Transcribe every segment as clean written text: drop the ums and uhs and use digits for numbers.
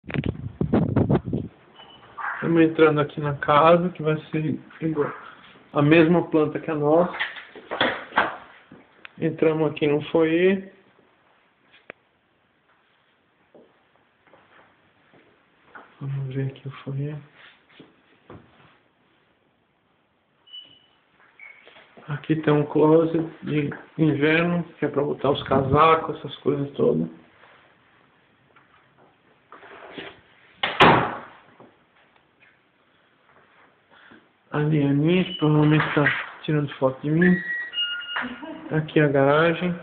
Estamos entrando aqui na casa, que vai ser igual a mesma planta que a nossa. Entramos aqui no foyer. Vamos ver aqui o foyer. Aqui tem um closet de inverno, que é para botar os casacos, essas coisas todas. Ali a Aninha, que provavelmente está tirando foto de mim. Aqui a garagem.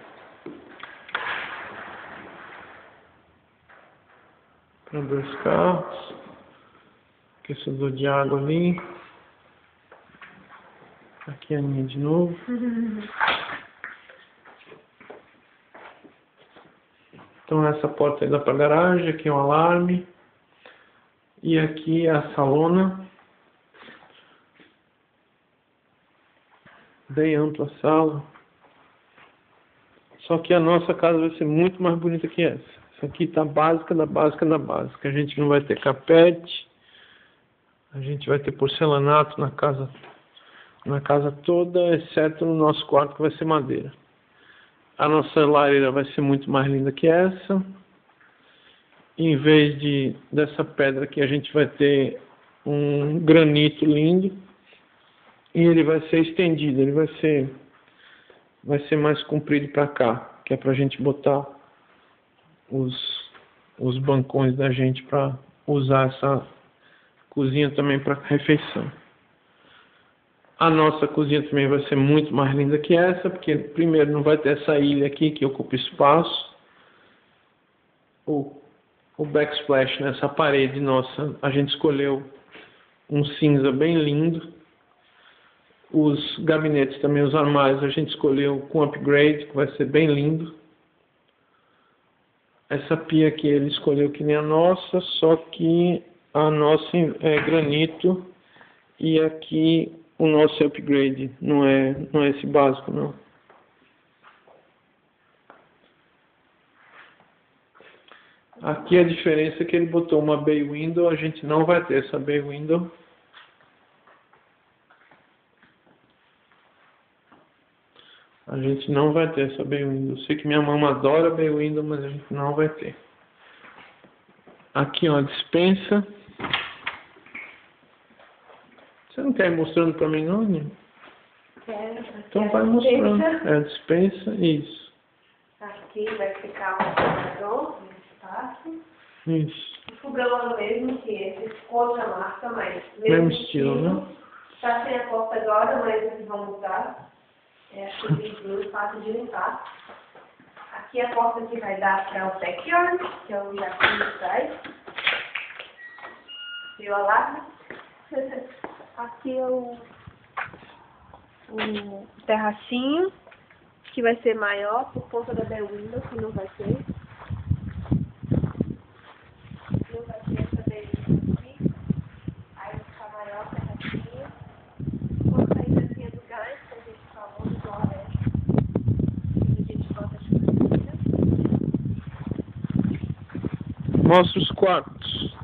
Para 2 carros. Aquecedor de água ali. Aqui a Aninha de novo. Então essa porta aí dá para a garagem. Aqui é um alarme. E aqui é a salona. Bem ampla a sala. Só que a nossa casa vai ser muito mais bonita que essa. Essa aqui tá básica da básica da básica. A gente não vai ter carpete. A gente vai ter porcelanato na casa toda, exceto no nosso quarto que vai ser madeira. A nossa lareira vai ser muito mais linda que essa. Em vez dessa pedra aqui, a gente vai ter um granito lindo. E ele vai ser estendido, ele vai ser mais comprido para cá, que é para a gente botar os bancões da gente para usar essa cozinha também para refeição. A nossa cozinha também vai ser muito mais linda que essa, porque primeiro não vai ter essa ilha aqui que ocupa espaço. O backsplash nessa parede nossa, a gente escolheu um cinza bem lindo. Os gabinetes também, os armários, a gente escolheu com upgrade, que vai ser bem lindo. Essa pia aqui ele escolheu que nem a nossa, só que a nossa é granito e aqui o nosso upgrade, não é esse básico, não. Aqui a diferença é que ele botou uma bay window, a gente não vai ter essa bay window. A gente não vai ter essa bay window. Eu sei que minha mãe adora bay window, mas a gente não vai ter. Aqui ó, a dispensa. Você não quer ir mostrando pra mim não, Aninha? Quero. Então vai mostrando. É a dispensa, isso. Aqui vai ficar um fogão, um espaço. Isso. O fogão é o mesmo que esse, com outra marca, mas Mesmo estilo, né? Está sem a porta agora, mas eles vão mudar. É simples, fácil de limpar. Aqui a porta que vai dar para o backyard, que é o jacuzzi atrás. Viu a alarme? Aqui é o terracinho, que vai ser maior por conta da bay window, que não vai ter. Não vai ter essa bay window aqui. Aí vai ficar maior o terracinho. Com a saídazinha do gás, que a gente falou do floresta. A gente bota a churrasqueira. Mostra os quartos.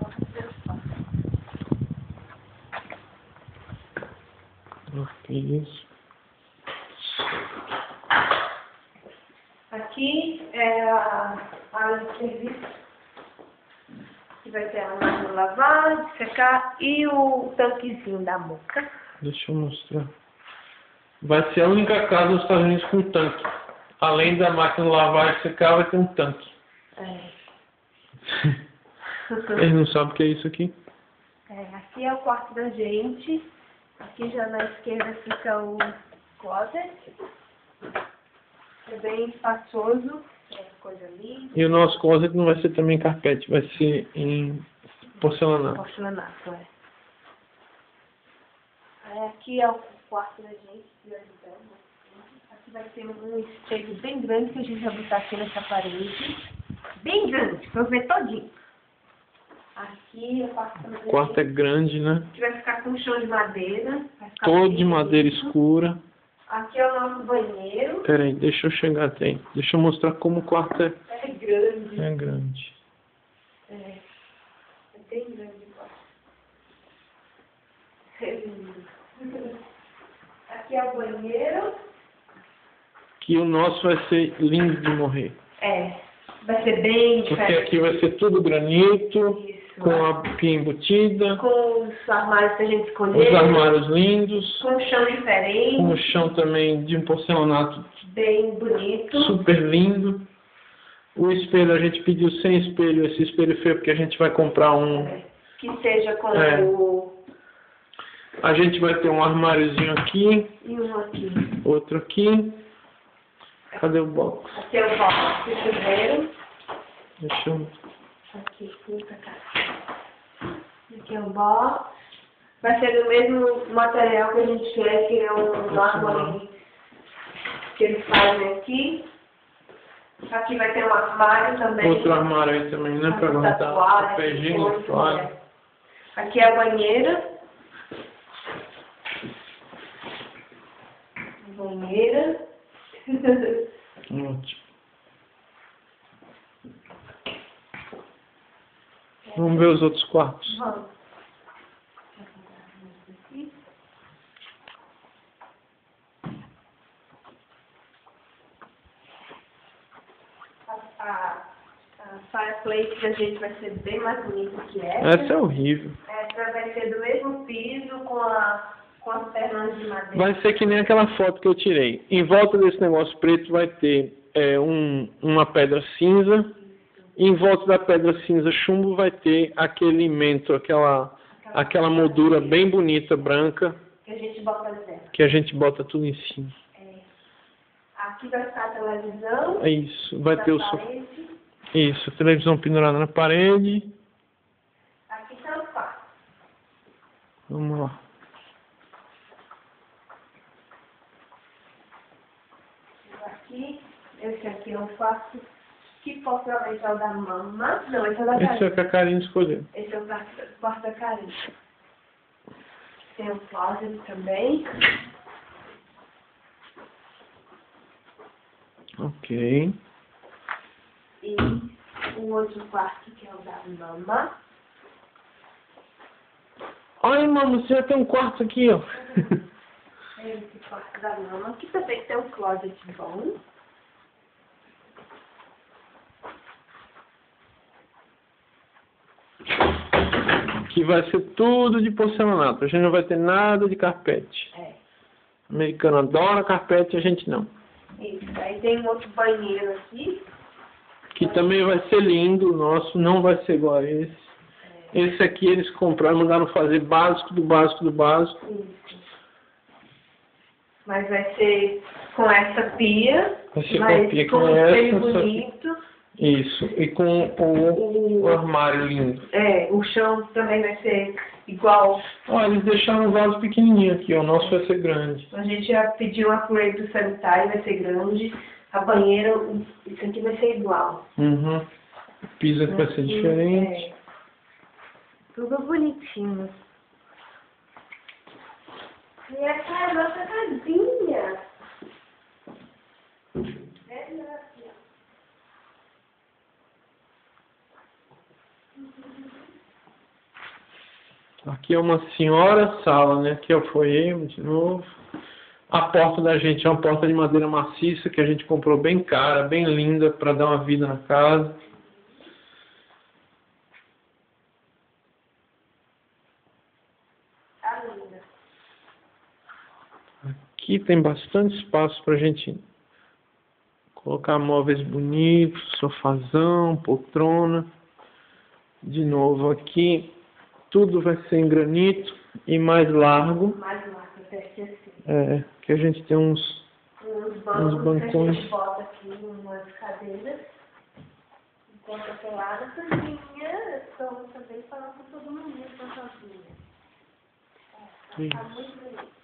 Isso. Aqui é a área de serviço, que vai ter a máquina de lavar, de secar e o tanquezinho da moca. Deixa eu mostrar. Vai ser a única casa nos Estados Unidos com tanque. Além da máquina de lavar e secar, vai ter um tanque. Eles não sabem o que é isso aqui? Aqui é o quarto da gente. Aqui já na esquerda fica o closet. É bem espaçoso. Coisa ali. E o nosso closet não vai ser também carpete, vai ser em porcelanato. Porcelanato, é. Aí aqui é o quarto da gente, aqui vai ter um espelho bem grande que a gente vai botar aqui nessa parede. Bem grande, pra eu ver todinho. Aqui é o quarto da gente. O quarto é grande, né? Que vai ficar com um chão de madeira. Todo de madeira escura. Aqui é o nosso banheiro. Peraí, deixa eu chegar até aí. Deixa eu mostrar como o quarto é. É grande. É grande. bem grande o quarto. É lindo. Aqui é o banheiro. Que o nosso vai ser lindo de morrer. É, vai ser bem Porque diferente. aqui vai ser tudo granito, Isso. com a pia embutida, Com os armários que a gente os escolheu. armários lindos, Com um chão diferente. com o chão também de um porcelanato Bem bonito. super lindo. O espelho a gente pediu sem espelho, esse espelho feio, porque a gente vai comprar um. Que seja com É. o... A gente vai ter um armáriozinho aqui, E um aqui. outro aqui. Cadê o box? Aqui é o box de chuveiro. Deixa eu... Aqui, puta cara. Aqui é o box. Vai ser do mesmo material que a gente quer, que é um mármore que eles fazem aqui. Aqui vai ter um armário também. Outro armário aí também, né? Pra guardar papel higiênico, toalha. Aqui é a banheira. Banheira. Ótimo. Vamos ver os outros quartos. Vamos. A fireplace da gente vai ser bem mais bonita que essa. Essa é horrível. Essa vai ser do mesmo piso, com as pernas de madeira. Vai ser que nem aquela foto que eu tirei. Em volta desse negócio preto vai ter uma pedra cinza. Em volta da pedra cinza chumbo vai ter aquele mento, aquela moldura bem bonita, branca, Que a gente bota dentro. que a gente bota tudo em cima. Aqui vai ficar a televisão. É isso. Vai da ter o sofá. parede. Isso, a televisão pendurada na parede. Aqui está o quarto. Vamos lá. Aqui, esse aqui é o quarto que possivelmente é o da mamãe. Não, esse é o da Esse é Karine. o que a Karine escolheu. Esse é o quarto da Karine. Tem o closet também. Ok. E o outro quarto que é o da mamãe. Olha, mamãe, você já tem um quarto aqui, ó. Esse quarto da mamãe, que também tem um closet bom. Que vai ser tudo de porcelanato. A gente não vai ter nada de carpete. O americano adora carpete, a gente não. Isso. Aí tem um outro banheiro aqui. Que também vai ser lindo. O nosso não vai ser igual a esse. Esse aqui eles compraram, mandaram fazer básico do básico do básico. Isso. Mas vai ser com essa pia. Vai ser com mas a pia com com um essa, espelho só que- bonito. Isso. E com o armário lindo. O chão também vai ser igual. Ó, eles deixaram um vaso pequenininho aqui, ó. O nosso vai ser grande. A gente já pediu um upgrade do sanitário, vai ser grande. A banheira, isso aqui vai ser igual. Uhum. O piso aqui vai ser diferente. Tudo bonitinho. E essa é a nossa casinha. Aqui é uma senhora sala, né? Aqui é o foyer, de novo. A porta da gente é uma porta de madeira maciça que a gente comprou bem cara, bem linda, para dar uma vida na casa. Tá linda. Aqui tem bastante espaço para a gente colocar móveis bonitos, sofazão, poltrona. De novo aqui, tudo vai ser em granito e mais largo. Mais uma, até assim. Que a gente tem uns bancões. Que a bancões. gente bota aqui umas cadeiras. Enquanto eu lá na cozinha, estou também falando com todo mundo na cozinha. Tá muito bonito.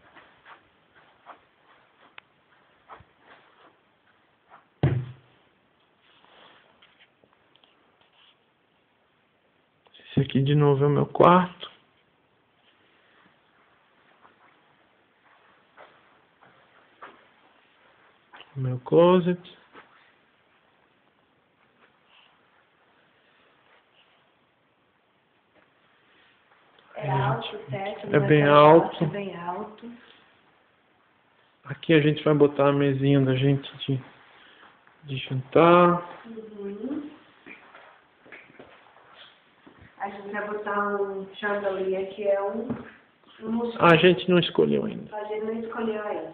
Esse aqui de novo é o meu quarto. O meu closet. É alto, o teto. É bem alto. É bem alto. Aqui a gente vai botar a mesinha da gente de jantar. Uhum. A gente vai botar um chandelier que é um A gente não escolheu ainda. A gente não escolheu ainda.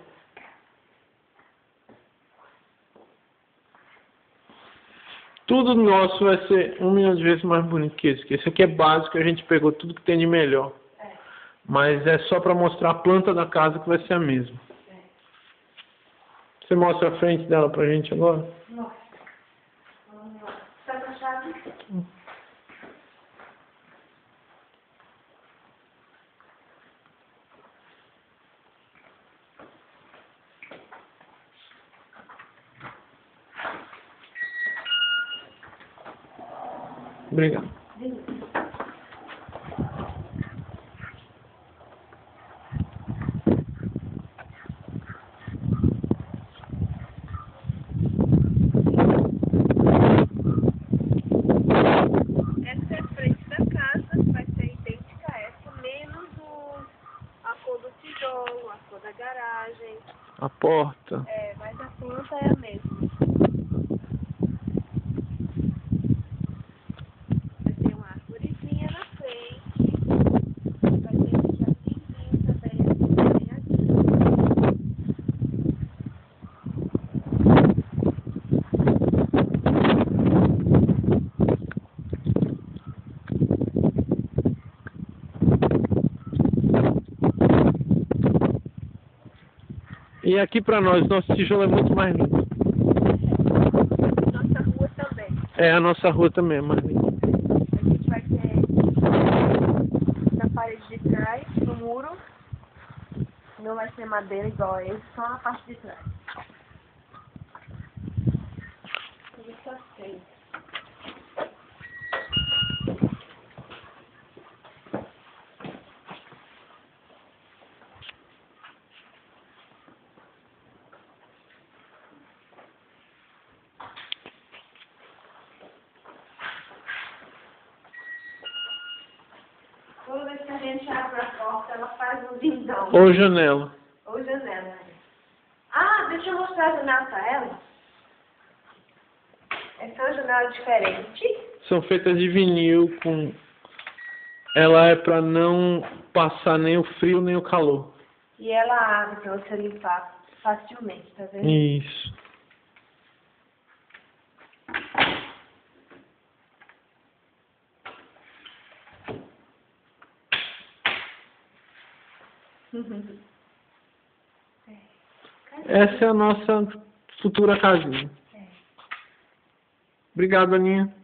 Tudo nosso vai ser 1 milhão de vezes mais bonito que esse. Esse aqui é básico, a gente pegou tudo que tem de melhor. É. Mas é só para mostrar a planta da casa que vai ser a mesma. É. Você mostra a frente dela pra gente agora? Nossa. Vamos lá. Tá com a chave? Obrigado. Essa é a frente da casa, vai ser idêntica a essa, menos a cor do tijolo, a cor da garagem. A porta. É, mas a planta é a mesma. Vai ter uma arvorezinha na frente, vai ter um jardinzinho também, bem aqui. E aqui pra nós, nosso tijolo é muito mais lindo. Nossa rua também. É, a nossa rua também é mais linda. A gente vai ter na parede de trás, no muro, não vai ser madeira igual a esse, só na parte de trás. Isso assim. Toda vez que a gente abre a porta, ela faz um lindão. Ou janela. Ou janela. Ah, deixa eu mostrar a janela pra ela. Essa é uma janela diferente. São feitas de vinil com... Ela é pra não passar nem o frio nem o calor. E ela abre pra você limpar facilmente, tá vendo? Isso. Essa é a nossa futura casinha. É. Obrigado, Aninha.